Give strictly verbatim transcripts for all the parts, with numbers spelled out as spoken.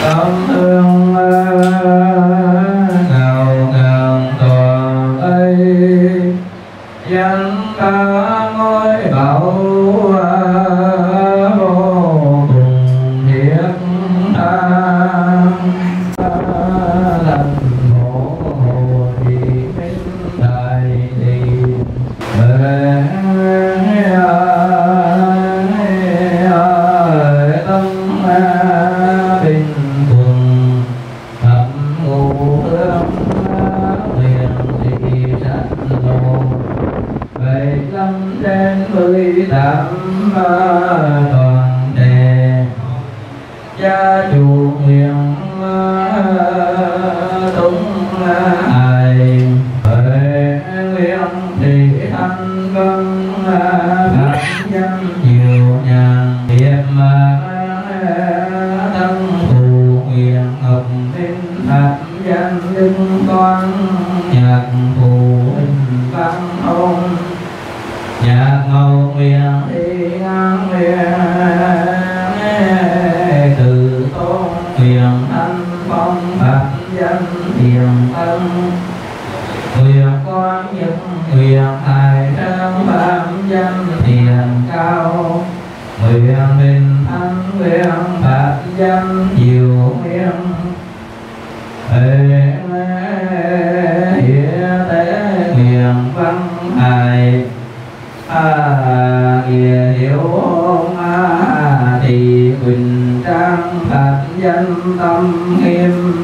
tâm thương ngào ngàn toàn ấy danh ca ngôi bảo vô cùng thiết tha lành hộ hồ thị minh đại thị về tâm bình thuận thập ngũ hương huyền thị sanh lộ bảy trăm trên mười tám toàn đề gia chủ nguyện túng ai huệ nguyện thị thanh vân pháp nhân nhiều nhàn hiệp thân phù nguyện ngọc minh thập danh đức quan nhạc phù hình văn ôn nhạc ngầu nguyện đi ngang nguyện từ tôn nguyện thanh phong pháp danh thiền ân nguyện quan nhân nguyện hài trang pháp danh thiền cao nguyện minh thanh nguyện pháp danh diệu nguyện hiệp tế nguyện văn hài a nghĩa hiểu ôn a thị quỳnh trang pháp danh tâm nghiêm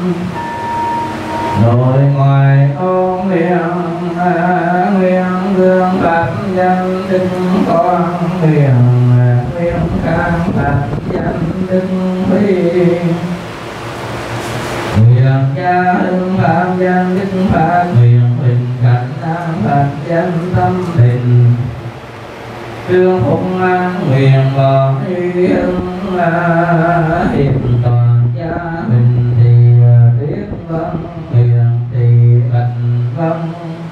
nội ngoại tôn nguyện nguyện vương pháp danh đức con nguyện nguyện khang pháp danh đức phi nguyện gia hưng pháp danh đức pháp nguyện huỳnh cảnh an pháp danh tâm bình trương phụng an nguyện bỏ hy hưng hiệp toàn gia bình thì tuyết vân nguyện thì bạch vân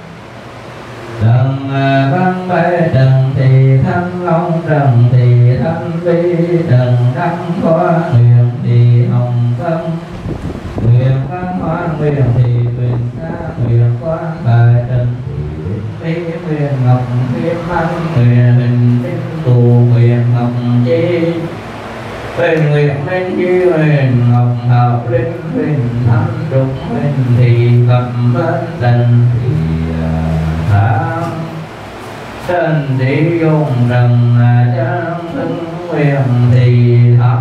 trần văn bệ trần thì thanh long trần thì thanh vi trần đăng khoa nguyện thì hồng vân nguyện văn hoa nguyện thì quyền ca nguyện quan bài trần thì nguyện ngọc kim anh nguyện hình tinh tù nguyện ngọc chi bên nguyện minh chi nguyện ngọc hạo linh nguyện thanh trục nguyện thì cầm bên trần thì thang trần thì dùng trần trang thân nguyện thì thắm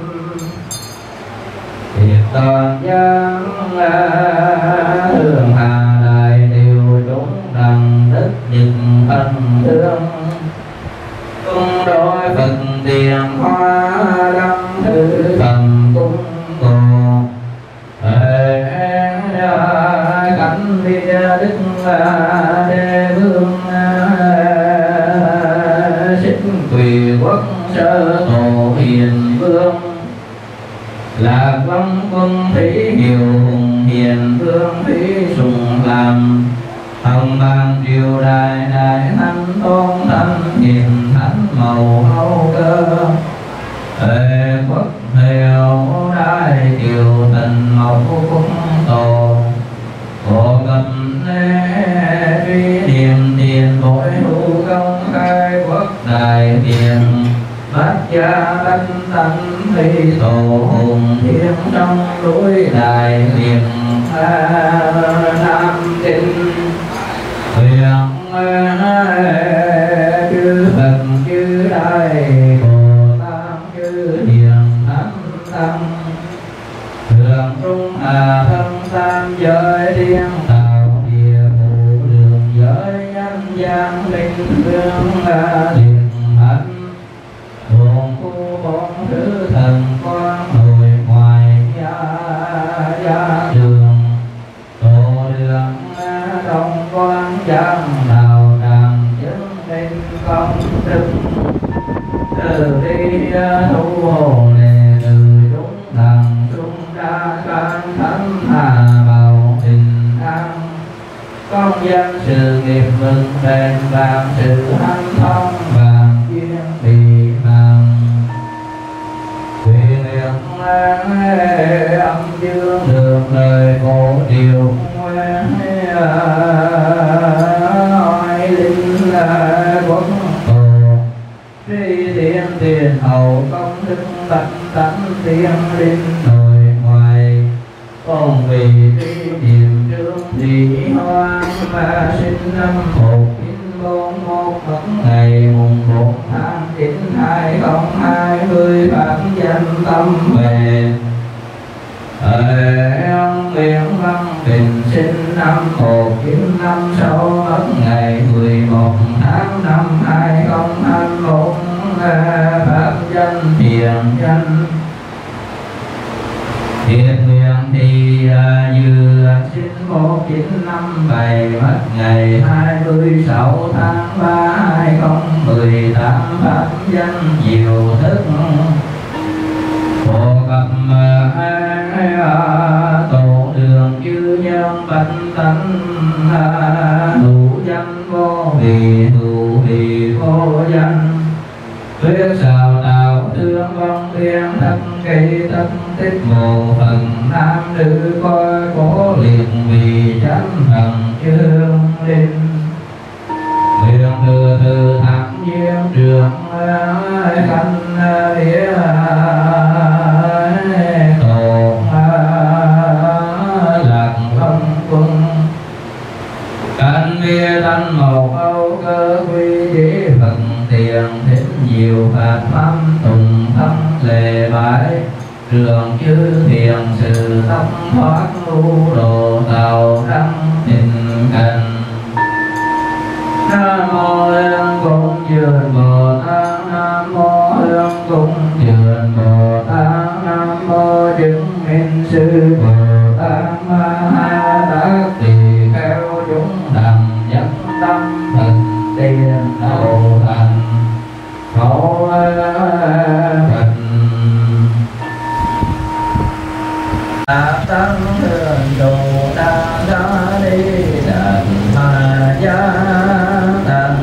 thiệt toàn giang hương hà đại đều chúng đằng đức nhật ân thương cung đối phật tiền hoa đăng thứ thần cung cổ cảnh địa đức đế vương xích quỳ quốc sơ tổ hiền vương lạc vong quân thủy hiệu hùng hiền vương thủy sùng làm hồng bang triều đại đại thánh tôn thánh hiền thánh màu hậu cơ hệ quốc hiệu đại triều tình mộc cung tổ cổ cầm lễ truy niệm tiền bội hữu công khai quốc đại tiền bát gia tánh tánh thi tổ hùng thiên trong núi đại hiền nam kinh nguyện chư Phật chư Đại Bồ Tát chư Hiền Thánh Tăng thường trung hà thân tam giới thiên đạo địa phủ đường giới nhân gian linh hương liền hạnh hồn khu bốn thứ thần quan nội ngoài gia gia đường tổ đường đông quan giang nào đàn chứng minh công đức từ đi thu hồ lệ từ chúng đàn trung đa can thánh hà bảo bình an công danh sự nghiệp vững bền vàng sự hanh thông vàng duyên bị vàng quyền nguyện âm dương được lời cổ điều oai linh quốc tổ tri thiên tiền hậu công đức bạch tánh thiên linh nội ngoại con vì tri niệm trương thị hoang mà sinh năm một chín bốn một mất ngày mùng một tháng chín hai không hai mươi phạm danh tâm về an nguyện văn bình sinh năm một chín năm sáu mất ngày mười một tháng năm hai không hai một pháp danh thiện danh thiện nguyện thì vừa sinh một chín năm bảy mất ngày hai mươi sáu tháng ba hai không mười tám pháp danh diệu thức phổ cập hai tổ đường chư nhân bạch tánh hữu danh vô vì hữu vì vô danh thuyết sao đạo thương vong thiên thân cây thân tích một phần nam nữ coi cố liệt vì chánh thần chương linh nguyện từ từ thẳng nhiên trường khanh địa tổ lạc long cung canh bia thanh một âu cơ quy đế phật tiền thích nhiều phạt pháp tùng thâm lệ bái trường chư thiền sự tâm thoát lưu đồ tàu đăng tình cảnh nam mô hương cung dường bồ tát nam mô hương cung dường bồ tát nam mô chứng minh sư bồ tát ma ha tát tỳ kheo chúng đẳng nhất tâm thần tiền đầu thành khổ phật ta tăng thượng đồ đa đa đi đàn ma gia tăng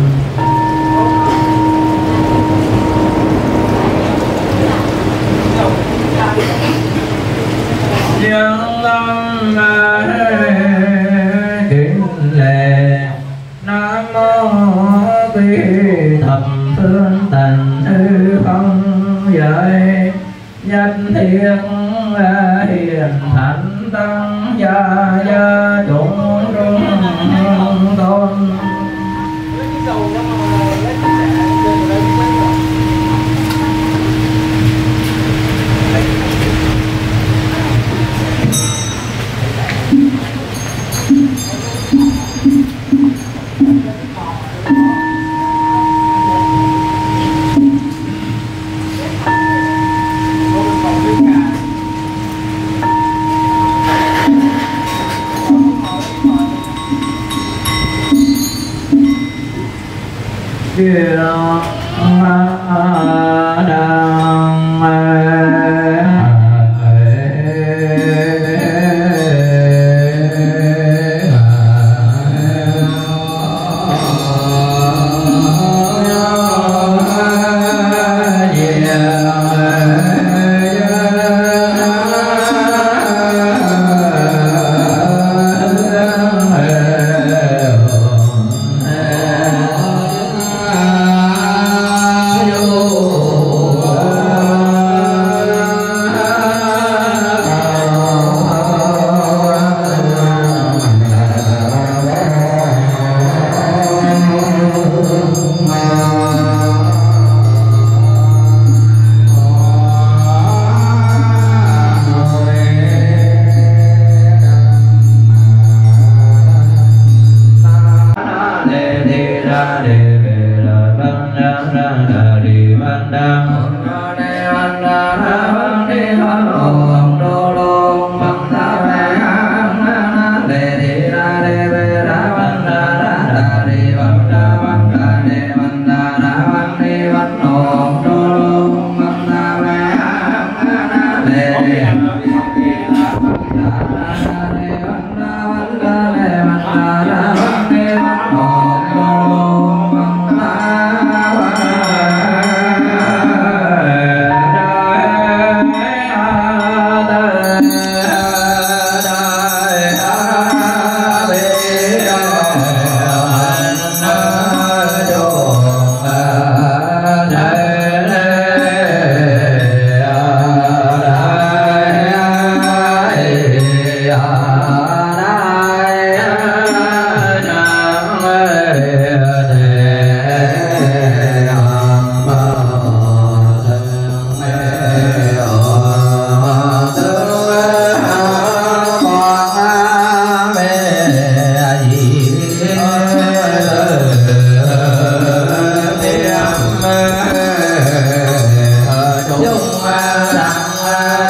nhân tâm kính lệ nam mô quy thập phương tần hư không giới nhất thiên hiền thánh tăng gia gia chúng trung tôn Kiều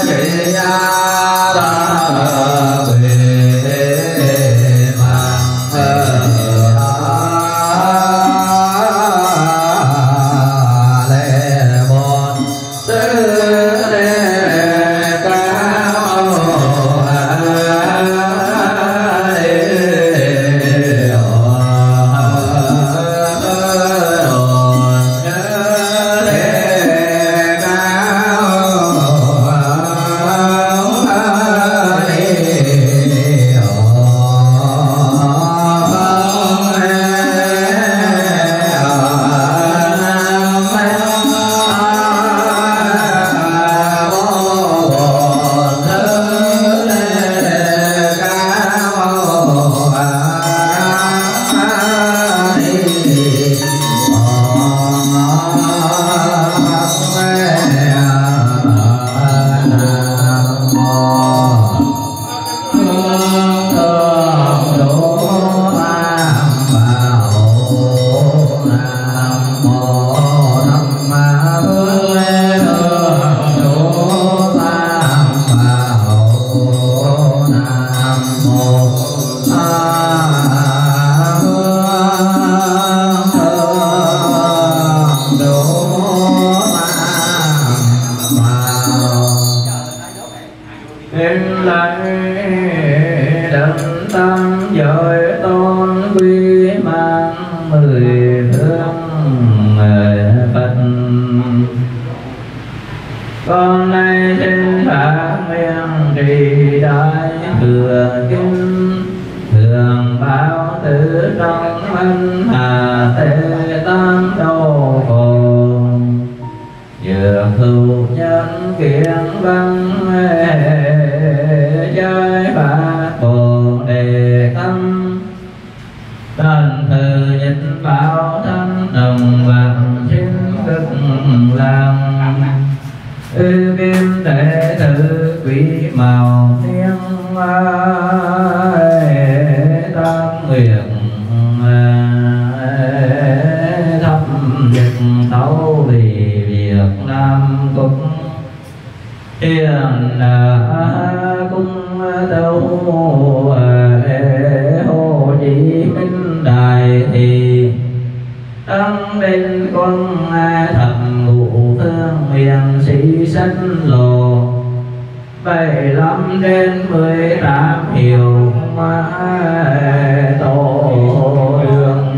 Con nay xin phá nguyện trì đại thừa kinh, thường báo tử trong ân hà tế tam đô cồn, dược thù nhân kiến văn giới bát bồ đề tâm, tân thư nhất bảo thân đồng vạn xin cực làm. Ư kim đệ tử quý màu niên tam nguyện thâm nhật tấu vì Việt Nam cũng hiền cung đâu Hồ Chí Minh Đại thì tăng bên con thập ngũ thương miền sĩ sanh lồ, bảy lăm đến mười tám hiệu tổ đường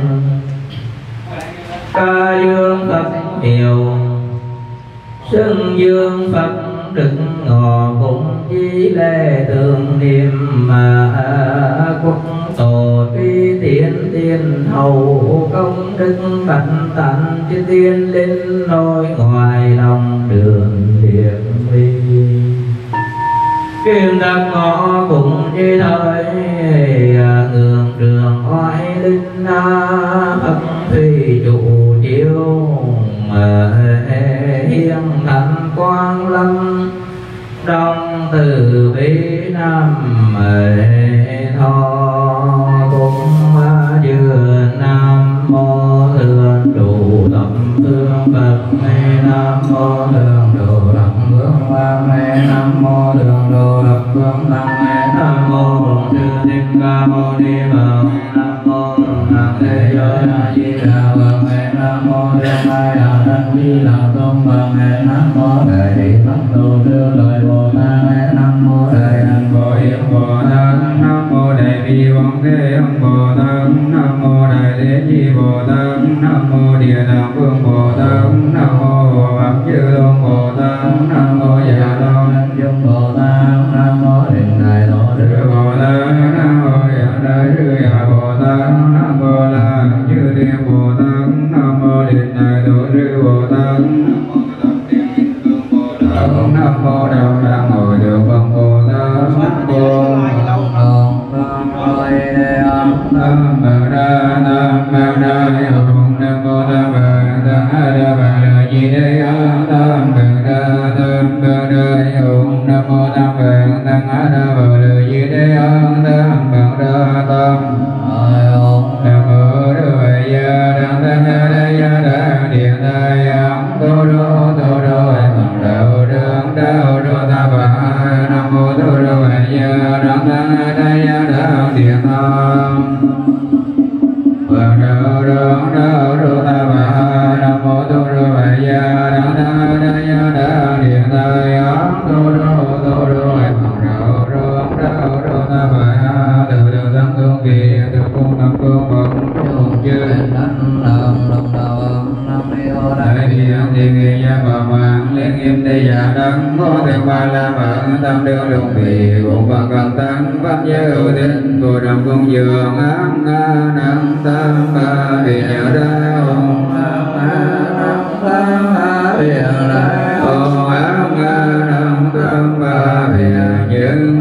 ca dương Phật hiệu, xưng dương Phật đức ngọ cũng chí lễ tưởng niệm mà quốc tổ tuy tiến tiên hầu công đức bạch tánh chứ tiên lên nôi ngoài lòng đường điện vi kim đắc ngõ cùng chi thời ngường đường oai linh Phật thủy trụ chiếu hiên thành quang lâm đông từ bi nam tho cũng dừa nam mô thượng đủ tâm phương Phật nam mô thượng đủ thập phương Pháp nam mô thượng đủ thập phương Tăng nam mô Bổn Sư Thích Ca Mâu Ni Phật nam mô Thượng Đẳng Thế Giới A Di Đà Phật nam mô Thiên Mai Đạo Đăng Di Lặc Tôn Phật nam mô Đại Bi Phật Tu Sư Lợi Bồ Tát nam mô Đại Hạnh Phổ Hiền Bồ Tát nam mô Đại Bi Quang Thế Âm Bồ Tát nam mô Đại Thế Chi Bồ Tát nam mô Địa Tạng Vương Bồ Tát nam mô Hộ Pháp Chư Tôn Bồ Tát nam mô Già Tôn Anh Dung Bồ Tát nam mô Định Đại Tổ Sư Bồ Tát nam mô Già Đại Sư Già Bồ Tát nam mô La Chư Thiên Bồ Tát nam mô Định Đại Tổ Sư Bồ Tát nam mô Đạo Tràng Hội Thượng Phật Bồ Tát nam mô nam mô đa nam mô đa hồng nam mô đa bà đa đa bà đa di đê a tam bà đa tam bà đa hồng nam mô tam bà đa đa bà đa di đê a tam bà đa tam nam mô đa ya đa đa đa ya đa địa đa ya tô đô tô đô bằng đạo đường đạo đô ta bà tâm đương lục vị cũng bằng cần tăng pháp giới ưu tinh của đồng cung dường ám năng tâm ba hiện ra ông năng tâm ba hiện ra ông ám năng tâm ba hiện những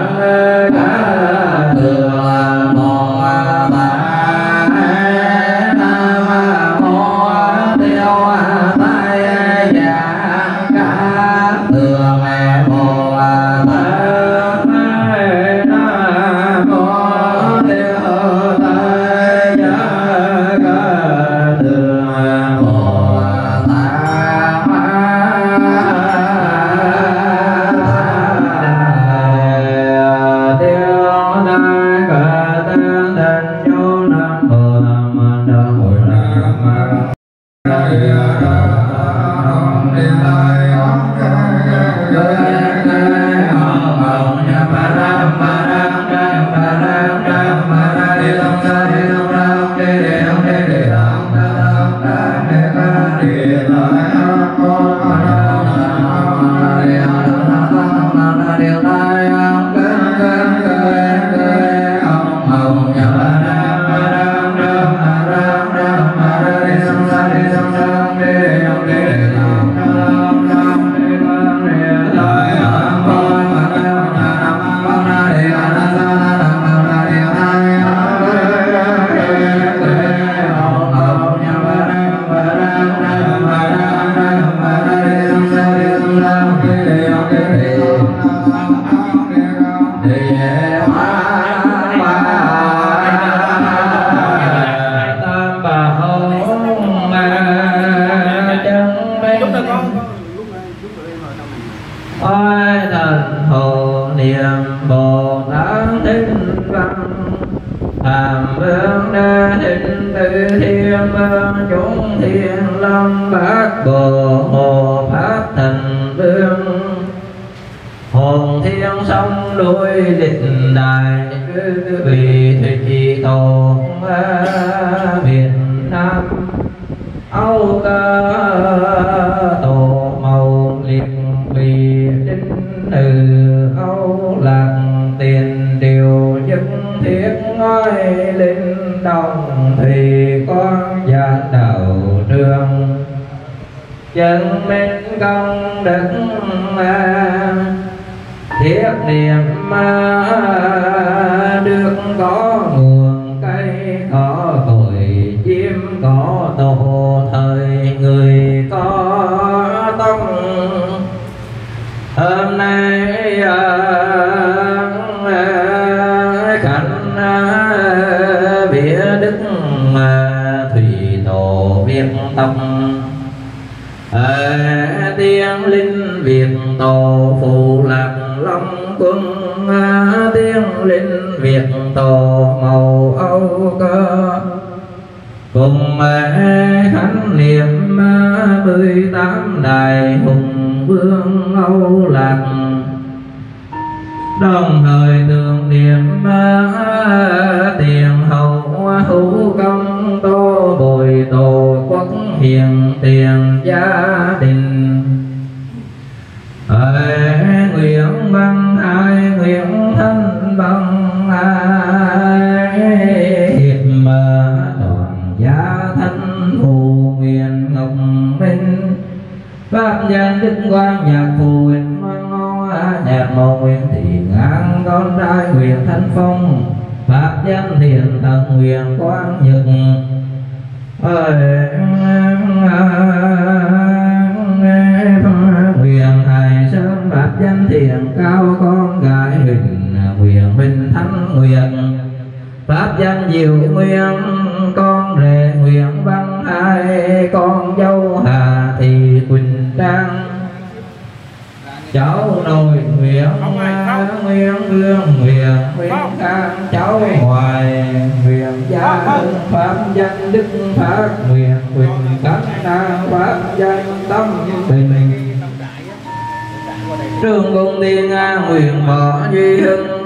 Trương cung tiên nguyện bỏ duy hưng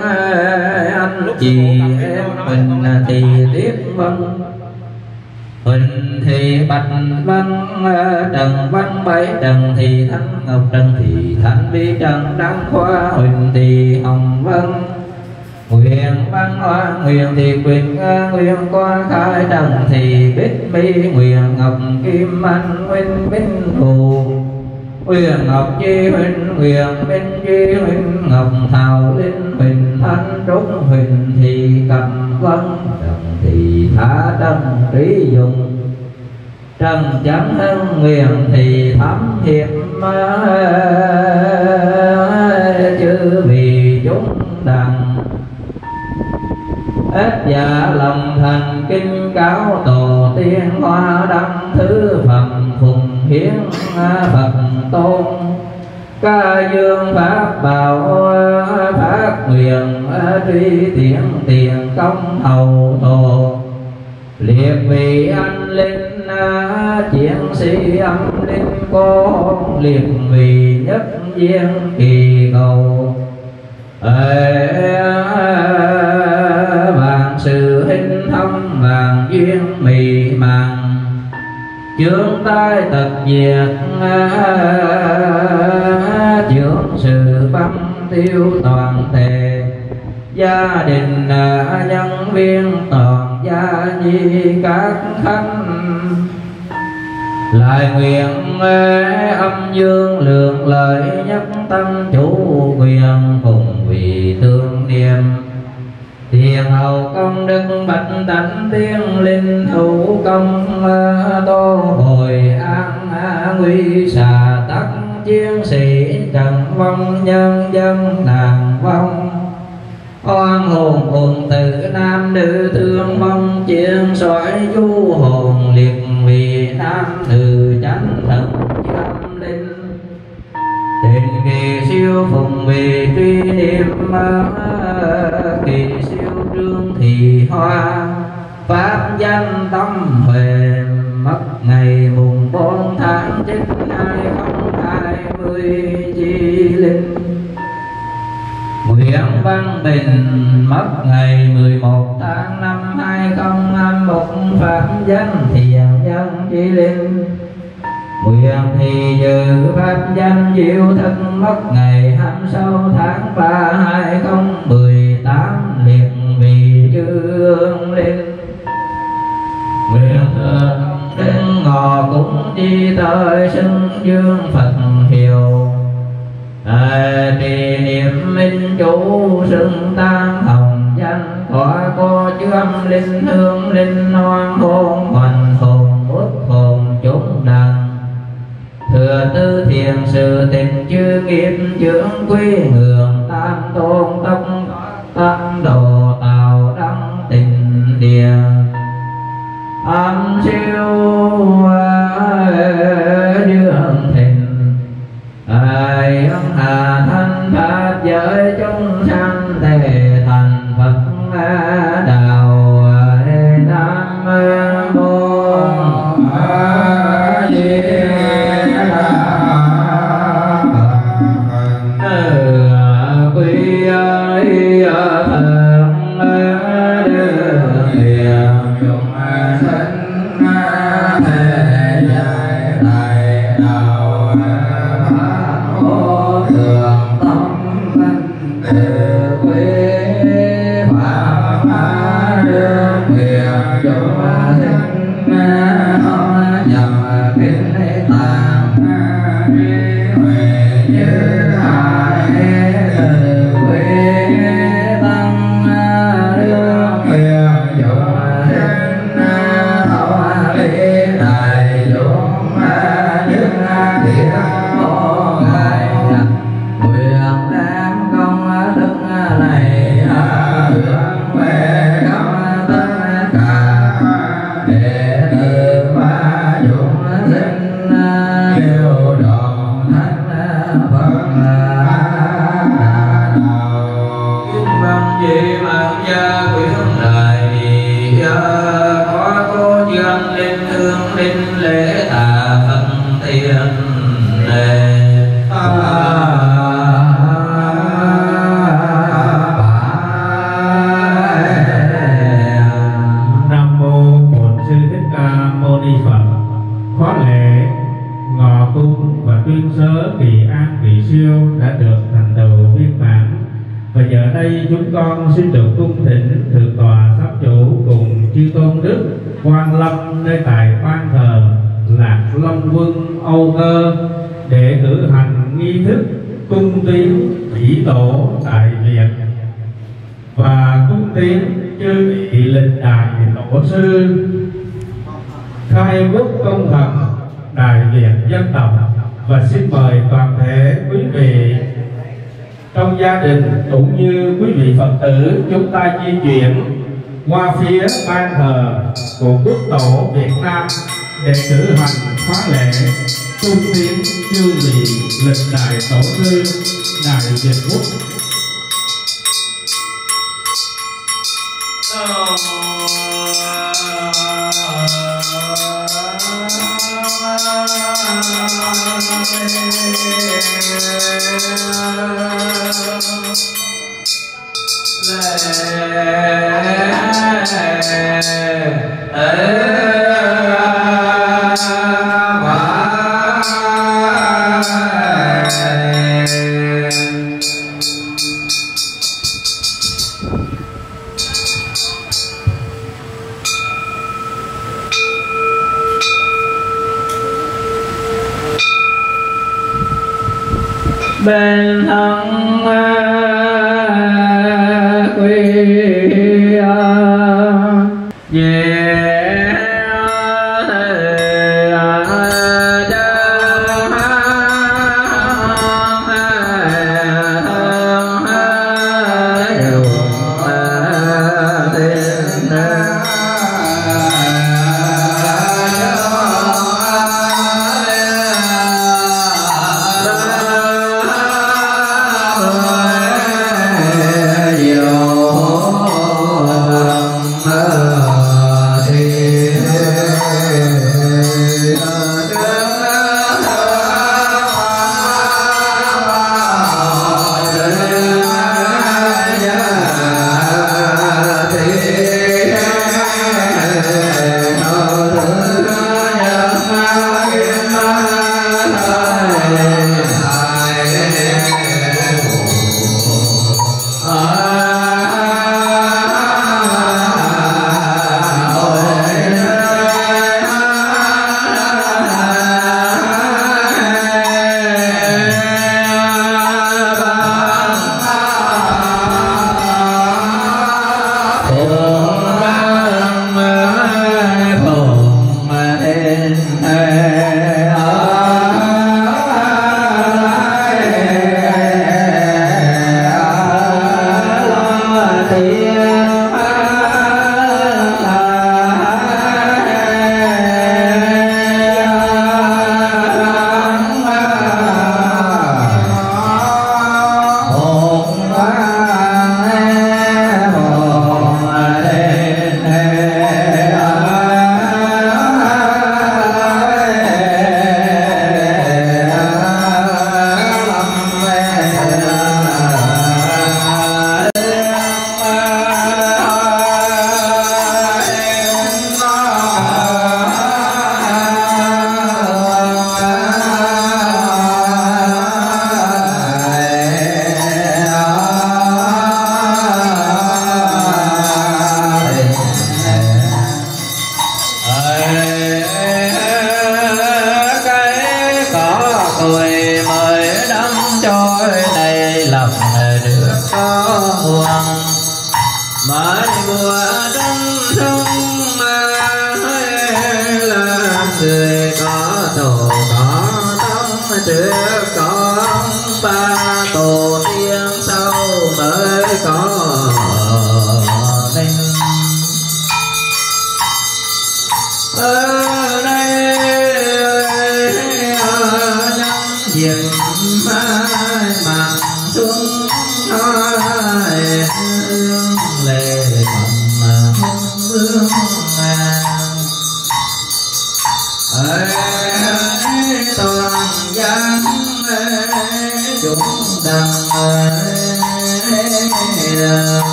anh chị em mình thì tiếp vân Huỳnh thì bạch văn trần văn bảy trần thì thánh ngọc trần thì thánh bi trần đăng khoa Huỳnh thì hồng vân nguyện văn hoa nguyện thì quyền nguyện qua khai trần thì bích mi nguyện ngọc kim anh huynh binh phù nguyện ngọc chi huynh nguyện binh chi huynh ngọc thảo linh huynh trúng huỳnh thì cầm vân, trần thì thả trần trí dùng, trần chẳng hân nguyện thì thấm hiệp chư vì chúng đặng. Ít dạ lòng thành kinh cáo tổ tiên hoa đăng, thứ phẩm phùng hiến Phật tôn. Ca dương pháp bảo phát nguyện, truy tiến tiền công hầu thổ. Liệt vị anh linh chiến sĩ âm linh cô, liệt vị nhất viên kỳ cầu. Vạn sự hình thông vạn duyên mị màng, chướng tai tật diệt chướng sự băng tiêu toàn thể. Gia đình nhân viên toàn gia nhi các khánh, lại nguyện âm dương lượng lợi nhất tâm chủ quyền, cùng vì tương niệm tiền hậu công đức bạch tánh tiên linh thủ công. Tô hồi an nguy xà tắc chiến sĩ trần vong, nhân dân nàng vong. Oan hồn hồn tử nam nữ thương vong, chiến soái du hồn liệt vì nam nữ chánh thần âm linh. Tình kỳ siêu phùng vì truy niệm, kỳ siêu trương thì hoa. Pháp danh tâm huệ mất ngày mùng bốn tháng chín hai không hai mươi chi linh. Nguyện Văn Bình mất ngày mười một tháng năm hai không hai mốt, pháp danh thiện nhân chi linh. Nguyện thì dự pháp danh diệu thân mất ngày hai mươi sáu tháng ba hai không một tám, liệt vì dương linh. Nguyện thừa đến ngọ cũng chi tới xưng dương Phật hiệu. À, trì niệm minh chủ xưng tam hồng danh, thỏa cô chư âm linh hương linh hoan hôn hoành hồn bước hồn chúng đặng. Thừa tư thiền sự tình chư nghiệp dưỡng quý ngưỡng tam tôn tông tam đồ tào đăng tình địa. Âm siêu dương thịnh ai ông hà thanh pháp giới chúng sanh, thể thành Phật đạo nam mô A Di Đà Phật. Quy y thần đường hiền dụng sinh thể giải đại đạo pháp vô thường tâm từ quy pháp đường hiền dụng sinh nhằm kinh tạng huệ như hải từ quy tăng đường hiền dụng sinh thọ lý đại dụng những thiện vô ngại. Nguyện đem công đức này hướng về khắp tất cả đệ tử và chúng sinh đều đồng thánh Phật đạo. Kính văn dị mạng gia quyến đại, có cô dương linh hương linh lễ tạ phân tiền đề. Nam mô Bổn Sư Thích Ca Mâu Ni Phật. Khóa lễ ngọ cung và tuyên sớ kỳ an kỳ siêu đã được thành tựu viên mãn, và giờ đây chúng con xin được cung thỉnh thượng tọa pháp chủ cùng chư tôn đức quan lâm nơi tại ban thờ Lạc Long Quân Âu Cơ để cử hành nghi thức cung tín chỉ tổ tại Việt. tiến chư vị lịch đại tổ sư, khai quốc công thần, đại diện dân tộc, và xin mời toàn thể quý vị trong gia đình cũng như quý vị Phật tử chúng ta di chuyển qua phía ban thờ của Quốc tổ Việt Nam để cử hành khóa lễ cung tiến chư vị lịch đại tổ sư Đại Việt Quốc. bên thân quy về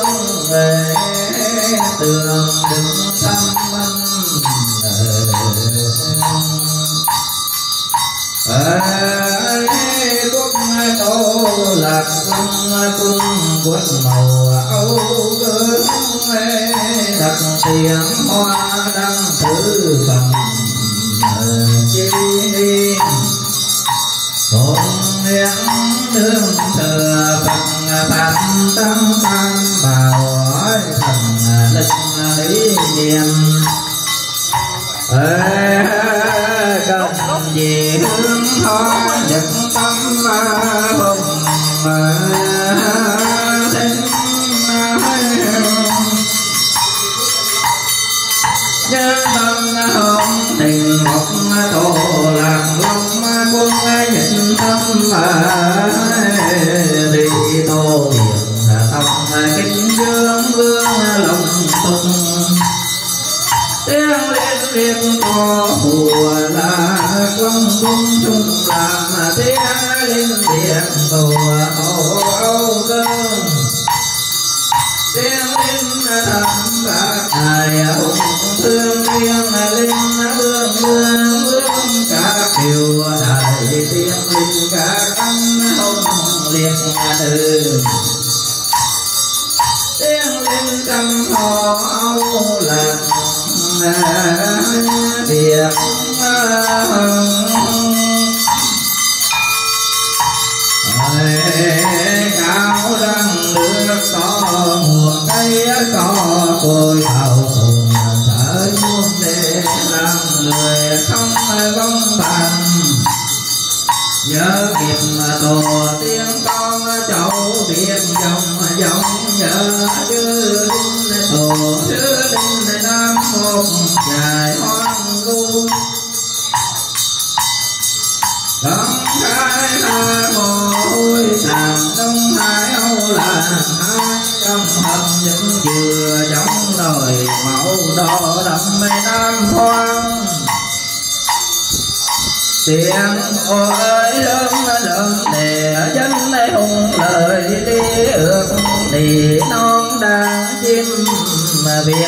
tường đứng thăm quốc tô lạc long cung quốc màu âu gương đặt tiếng hoa đăng thứ phẩm chi tôn nguyện đương thừa phật phạm tâm tam bảo thần linh lý niệm cần gì hương hoa nhật tâm hùng thinh nhớ tâm hồng tình ngọc tổ lạc long quân nhịn tâm đi tô điện tâm kính dương vương lòng tung tiếng lên liên có hùa là quân cung chung làm tiếng lên điện hùa âu âu cơn tiếng lên thầm bạc hài hùng thương tiếng lên vương vương vương cả kiều đại tiếng lên cả cánh hồng liệt từ tiếng lên trăm họ âu lạc việc cao răng nước có mùa cây có cội hậu cùng sở muôn để làm người không vong bằng nhớ kịp tổ tiên con cháu biết dòng dòng nhớ chứ tổ chứ linh nam một dài hoang vu đông khai hà môi sàng đông hai âu là hai trong hầm những dừa giống nồi màu đỏ đậm nam hoang tiếng ôi lớn lớn để dân này hùng lời đi ước thì non đang chim mà việc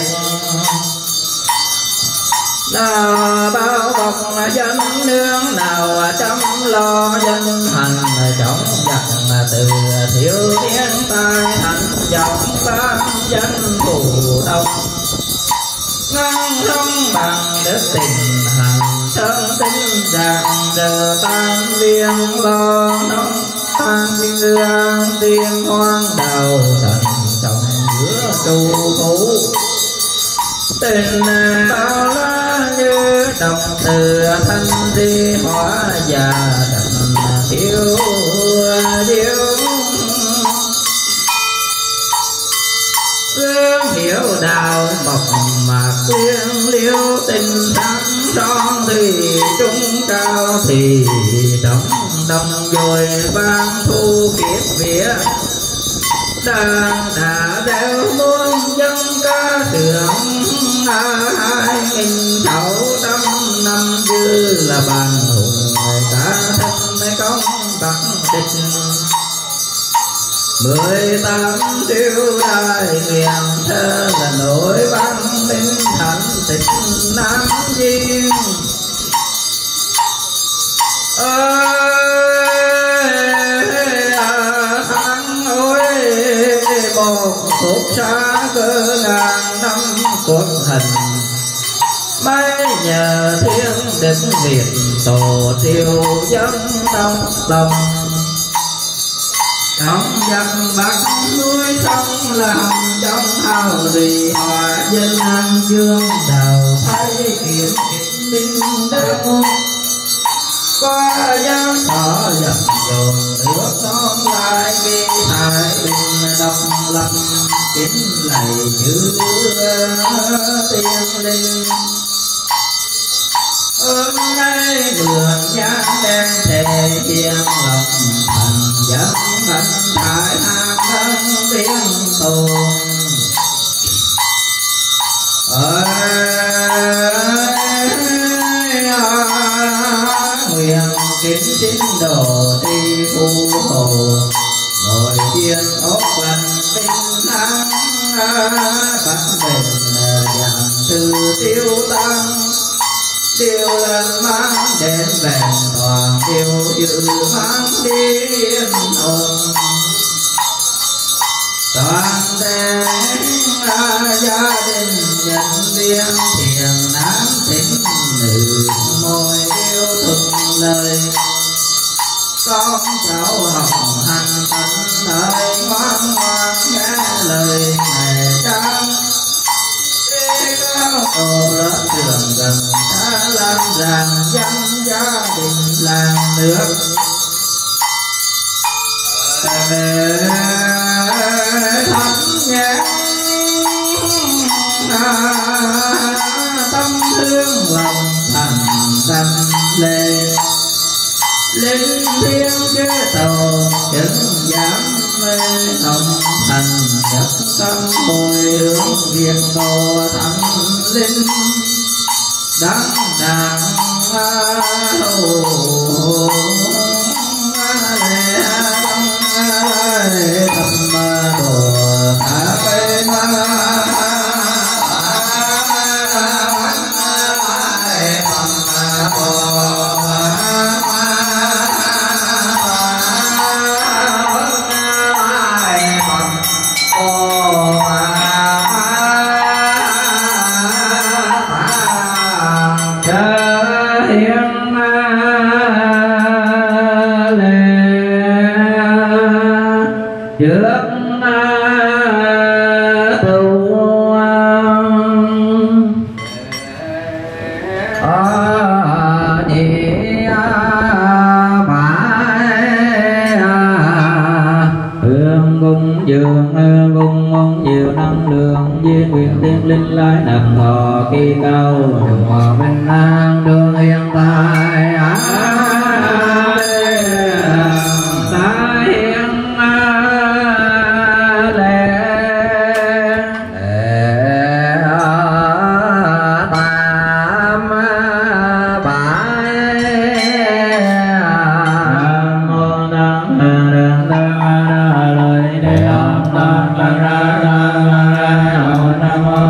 là bao bọc dân nương nào chăm lo dân hành chống giặc từ thiếu thiên tai thành dòng ban dân thù đông ngăn không bằng đức tình hành thân tính rằng giờ tan viên lo nông tan dương tiên hoang đầu thần trọng giữa trụ phủ tình bao la như đồng từ thanh đi hóa già đậm thiếu diệu lương hiểu đạo mộc mà quyên liêu tình thắng son thì trung cao thì đồng đồng rồi vang thu kiếp vía đang đã đeo muôn dân ca sướng hai nghìn sáu trăm năm dư là bàn hùng cả thân công tắc địch mười tám siêu đại nguyện thơ là nổi văn minh thành tịch nam diên tháng ôi một phút xa cơ ngàn năm cuộc hành mấy nhờ thiên đức việt tổ tiêu dân trong lòng trong giặc bắc núi sông làm trong hào rì hòa dân an dương đào thấy kiếm kịch minh đông qua giang thọ dập dồn nước non lại ghi thái bình độc lập kính lạy chữ tiên linh ơn nay vườn nhang đen thề hiền lòng thành dân thành thái hạ thân tiếng tồn nguyện kính xin đồ đi phù hộ ngồi thiên ốc lành tinh thắng bắt bình dạng từ tiêu tăng điều lần mang đến vẹn toàn điều dự mang đi yên ổn toàn đến gia đình nhân viên thiền nám tính nữ môi yêu thuận lời con cháu học hành tận thời ngoan ngoan nghe lời mẹ cha ô lớp trường gần đã làm ràng dân gia đình làng nước thắm nhãn tâm thương lòng thành tâm lệ linh thiêng chế tổ chứng giám mê hồng thành nhất tâm hồi hướng việc tổ thánh linh đắng đàng hầu lệ đông tâm đồ hạ cây ma linh lai nằm thọ kỳ cao hòa bình an đường hiện tại ta hiện lệ tam bãi nam mô tăng đàn đàn lời đề âm tăng tăng ra nam mô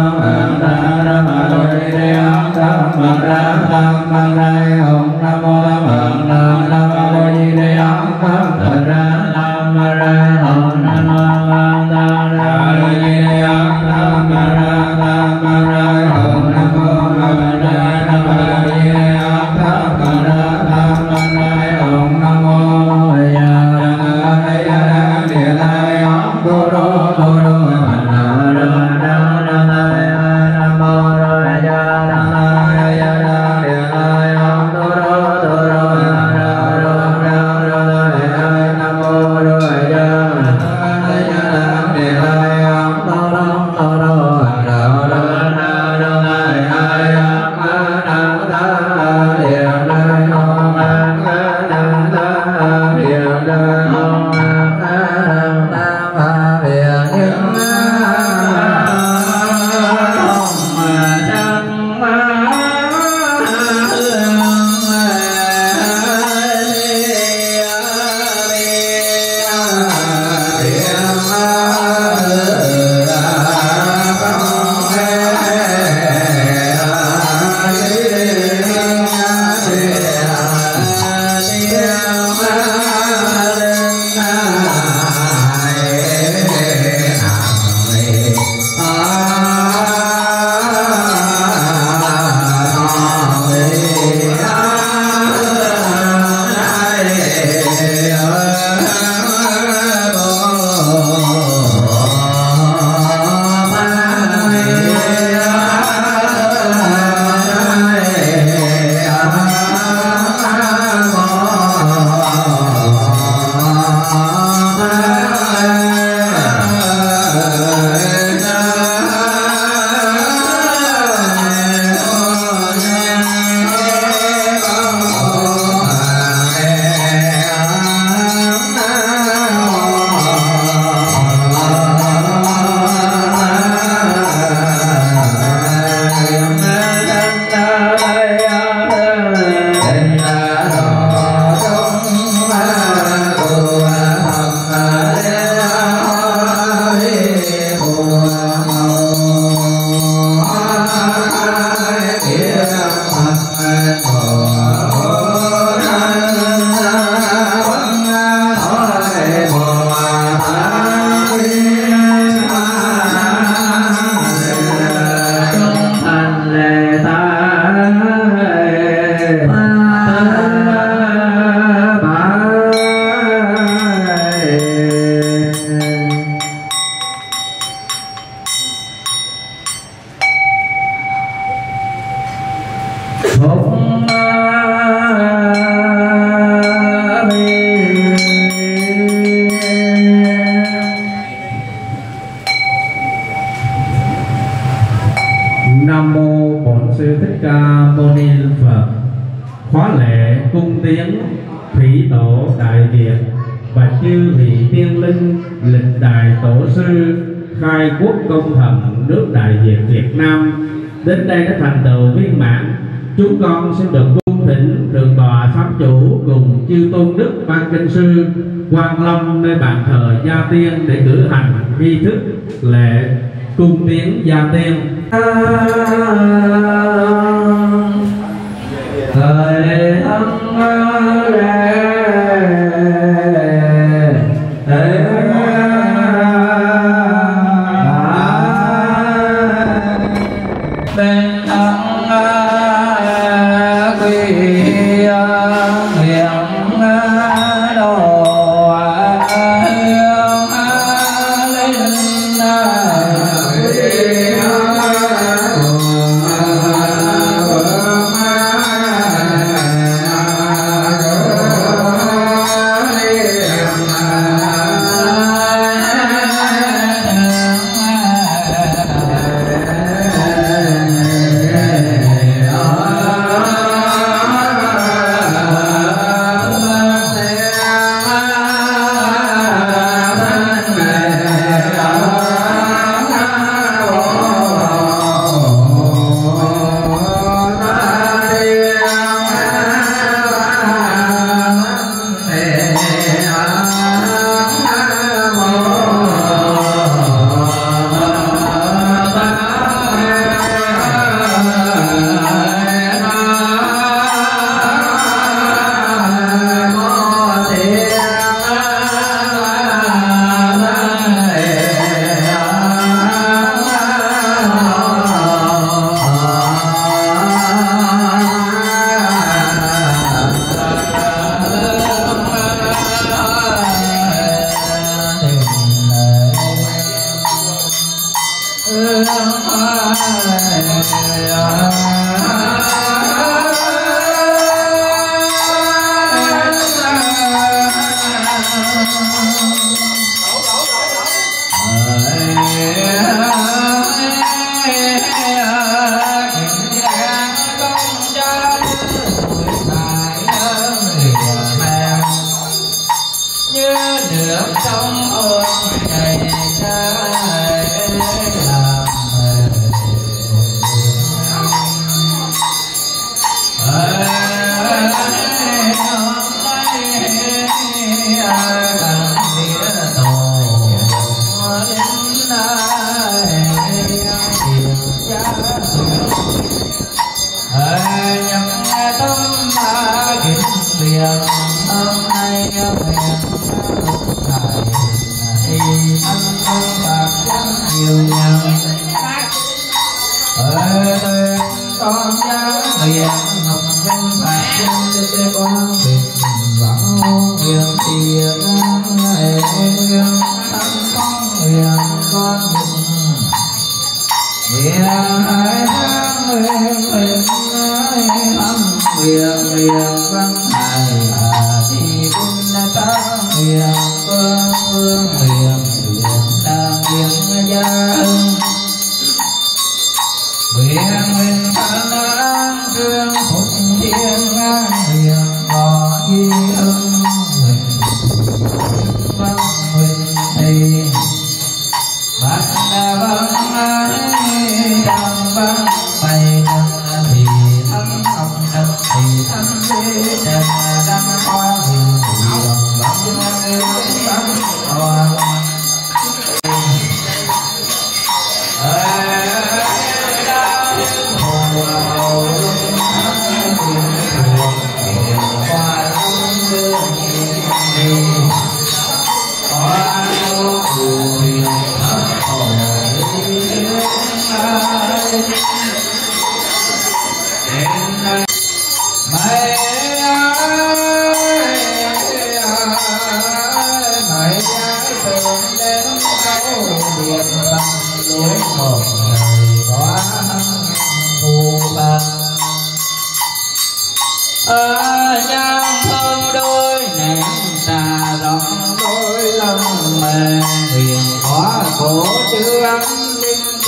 khóa lễ cung tiến thủy tổ đại việt và chư vị tiên linh lịch đại tổ sư khai quốc công thần nước Đại Việt Việt Nam đến đây đã thành tựu viên mãn. Chúng con xin được cung thỉnh thượng tọa pháp chủ cùng chư tôn đức ban kinh sư Quang Lâm nơi bàn thờ Gia Tiên để cử hành nghi thức lễ cung tiến Gia Tiên. Thời thân ra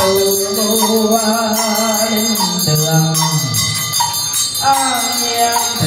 an nhiên